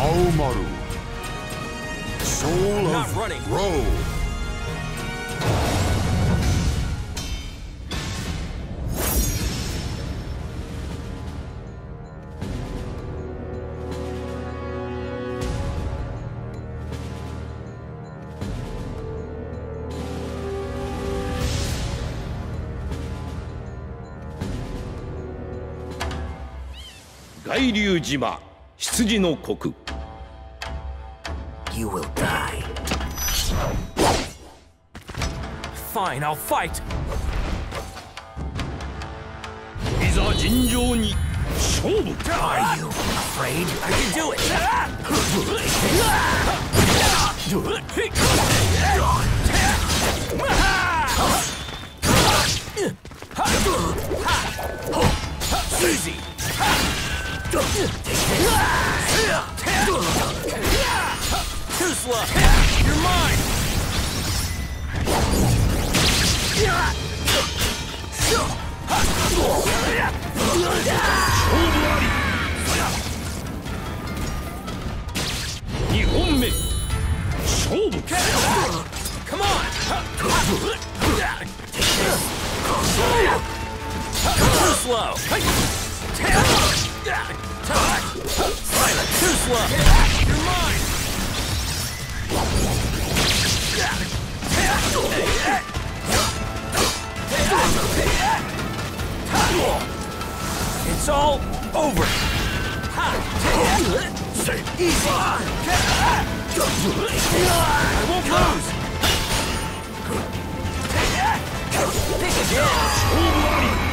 Aomaru. Soul Not of running. Row. Gairyu Jima, Hitsujin no Koku. You will die. Fine, I'll fight. いざ尋常に勝負。 Are you afraid? I can do it. Easy. Too slow. You're mine. Come on. Too slow. Silent. Too slow. You're mine. It's all over. Easy. I won't lose. Pick again.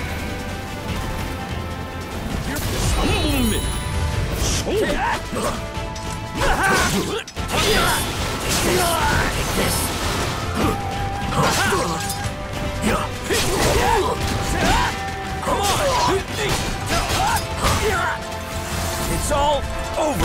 'It's all over.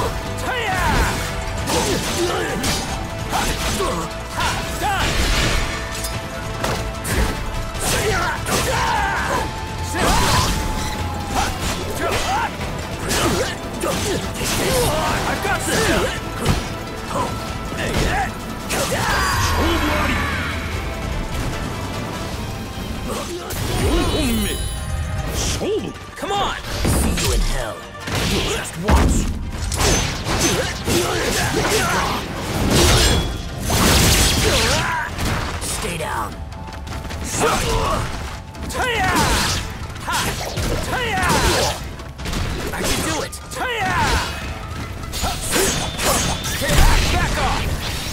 I've got this. Come on! See you in hell. Just watch. Stay down. I can do it! Back off!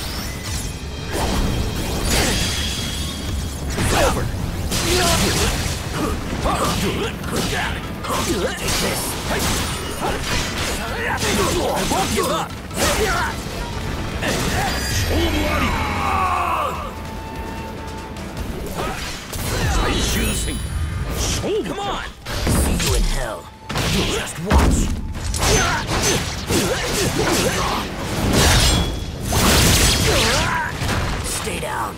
It's over! Take this. I won't give up! Come on! See you in hell. Just watch. Stay down.